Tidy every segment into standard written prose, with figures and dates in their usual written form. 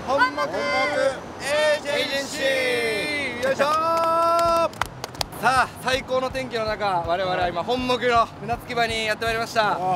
本木エージェンシー。よいしょー。さあ最高の天気の中、我々は今本木の船着き場にやってまいりました。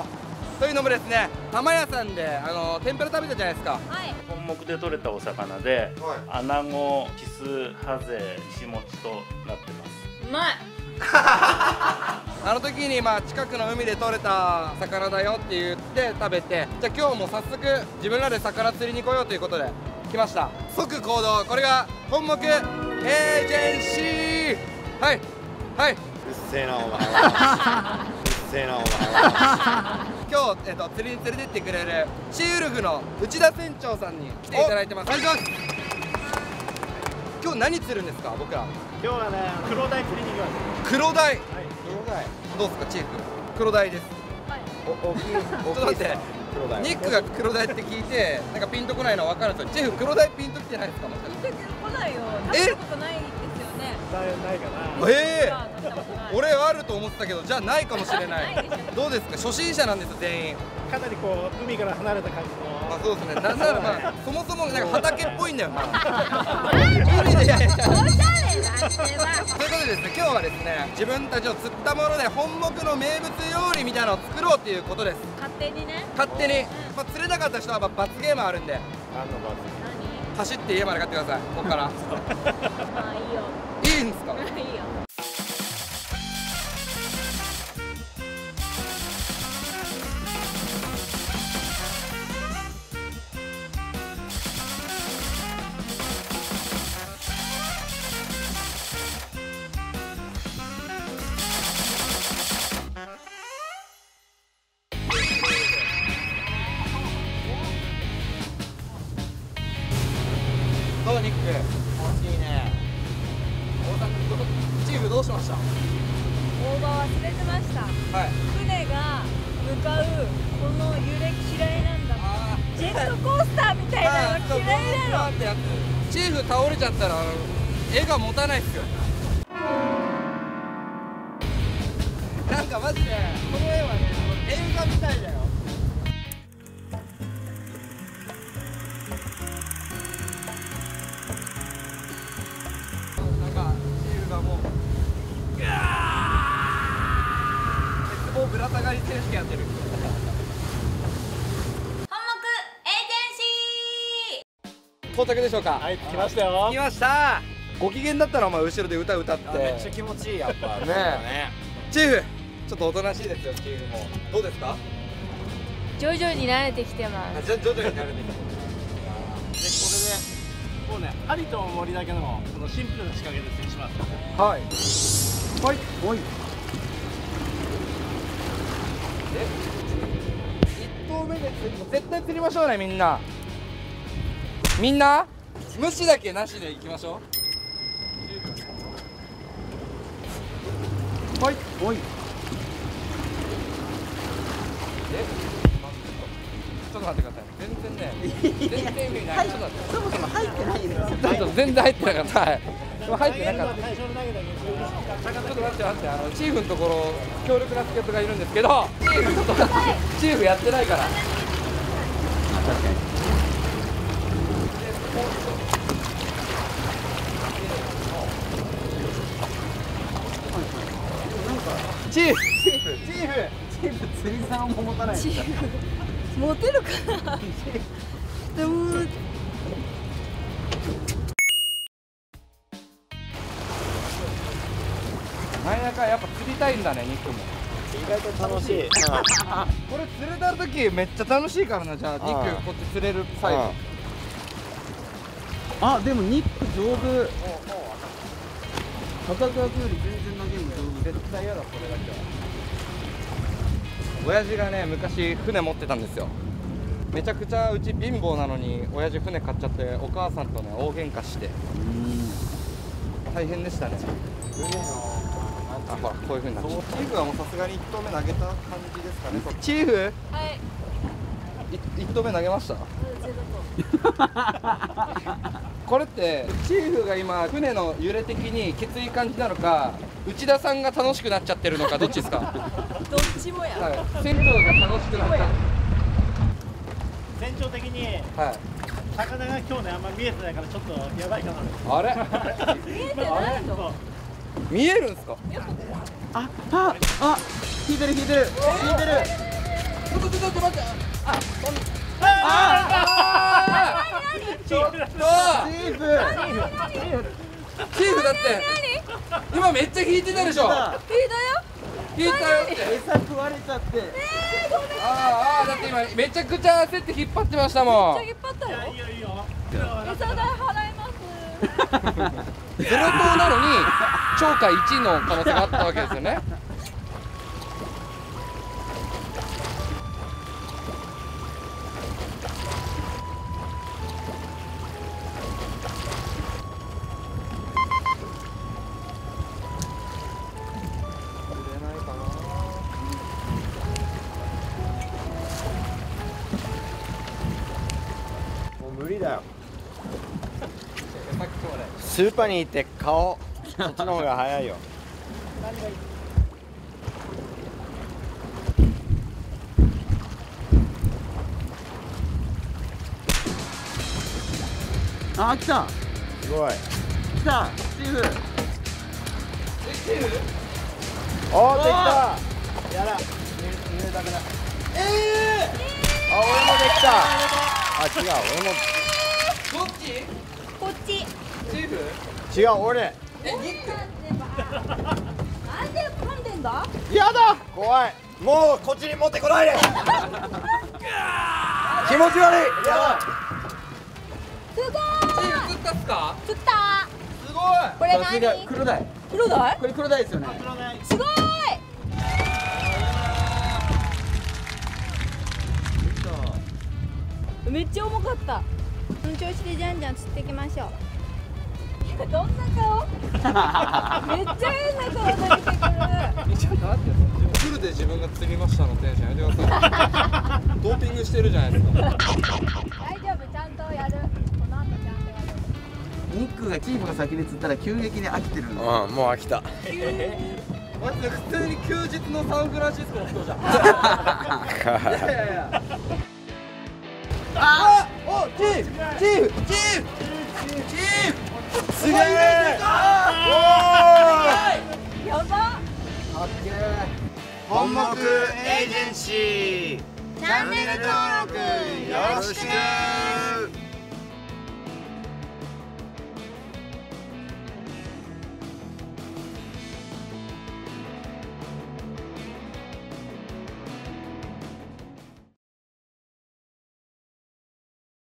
というのもですね、浜屋さんで天ぷら食べたじゃないですか。 はい。 本木で採れたお魚で、アナゴ、キス、ハゼ、石餅となってます。 うまい。 あの時に近くの海で採れた魚だよって言って食べて、じゃあ今日も早速自分らで魚釣りに来ようということで来ました。即行動。これが本木エージェンシー。はいはい。うっせえなお前は。うっせえなお前は。今日、釣りに連れてってくれるシーウルフの内田船長さんに来ていただいてます。お願いします。今日何釣るんですか、僕ら。 今日はね、クロダイ釣りに行きます。 クロダイ。 はい、クロダイ。 どうですか、チーフ。クロダイです。 はい。 大きい。ちょっと待って。ニックがクロダイって聞いて、なんかピンとこないのは分かるんですよ。チーフ、クロダイピンときてないですか。 ピンとこないよ。食べたことないですよね。 ないかな。 俺あると思ってたけど、じゃあないかもしれない。どうですか、初心者なんですよ、全員。 かなりこう海から離れた感じの。 そうですね。なんならそもそもなんか畑っぽいんだよな。いいね、いやいや。ということでですね、今日はですね、自分たちの釣ったもので本木の名物料理みたいなのを作ろうということです。 勝手にね。 勝手に。釣れなかった人は罰ゲームあるんで。 何の罰？ 走って家まで買ってください。ここから。 ああ、いいよ。 いいんですか？ いいよ。 どうニック、いいね。チーフどうしました？ 大葉忘れてました。 はい。 船が向かうこの揺れ嫌いなんだ。ジェットコースターみたいなの嫌いなの。 チーフ倒れちゃったら絵が持たないっすよ。なんかマジでこの絵はね、映画みたいだよ。もう鉄棒ぶら下がり選手権やってる。 本木エージェンシー。 到着でしょうか。 はい、来ましたよ。 来ました。ご機嫌だったらお前後ろで歌歌って。 めっちゃ気持ちいい、やっぱね。チーフちょっとおとなしいですよ。チーフもどうですか？ 徐々に慣れてきてます。 徐々に慣れてきて。でこれでもうね、ありとも森だけのこのシンプルな仕掛けで釣りします。 はいはいはい。1投目で絶対釣りましょうね、みんな。みんな無視だけなしでいきましょう。はいはい。ちょっと待ってください。全然意味ない。ちょっと待って。 そもそも入ってないんですよ。 ちょっと全然入ってなかった。はい。入ってなかった。ちょっと待って。チーフのところ強力な助っ人がいるんですけど、チーフちょっと待って。チーフやってないから。チーフ釣り竿も持たない。 チーフモテるかな。でも真ん中やっぱ釣りたいんだね、ニックも。 意外と楽しい。 これ釣れた時めっちゃ楽しいからな。じゃあニックこっち釣れるサイズ。 あ、でもニック丈夫。高倉君より全然投げるの丈夫。 絶対嫌だ、これだけは。親父がね、昔船持ってたんですよ。めちゃくちゃうち貧乏なのに親父船買っちゃって、お母さんとね大喧嘩して大変でしたね。あ、ほらこういう風になっちゃう。チーフはもうさすがに1投目投げた感じですかね。チーフはい。 1投目投げました。これってチーフが今船の揺れ的にきつい感じなのか、内田さんが楽しくなっちゃってるのか、どっちですか？ どっちもや。 はい、船長が楽しくなっちゃう。 船長的にはい。 魚が今日ねあんま見えてないからちょっとやばいかな。 あれ見えてないの？ 見えるんすか？ あ、引いてる。 ちょっと待って。ちょっとチーフチーフだって今めっちゃ引いてたでしょ。引いたよって。 餌食われちゃってだって今めちゃくちゃ焦って引っ張ってましたもん。 めっちゃ引っ張ったよ。 いいよいいよ。 餌代払います。 ゼロ等なのに超過1の可能性があったわけですよね。 無理だよ。スーパーに行って顔、そっちの方が早いよ。 あ、来たすごい。 チーフおー、できた。やだ。濡れたくない。あ、俺もできた。あ、違う、俺も。 どっち？ こっち。 チーフ？ 違う、俺。 ニック？ なんで噛んでんだ？ やだ。怖い。もうこっちに持ってこないで。気持ち悪い。やばい。 すごチーフ釣ったっすか？ い。釣った。 すごい。 これ何？ 黒鯛黒鯛？ これ黒鯛ですよね。 すごい。めっちゃ重かった。この調子でじゃんじゃん釣っていきましょう。いや、どんな顔？めっちゃ変な顔が出てくる。 ちょっと待って、フルで自分が釣りましたのテンションやめてください。ドーピングしてるじゃないですか。 大丈夫、ちゃんとやる。この後ちゃんとやる。 ニックがチーフが先に釣ったら急激に飽きてるんでうん、もう飽きた。 待って普通に休日のサンフランシスコの人じゃん。いや。おチーフすげえ。 やば。 本木エージェンシー。チャンネル登録よろしく。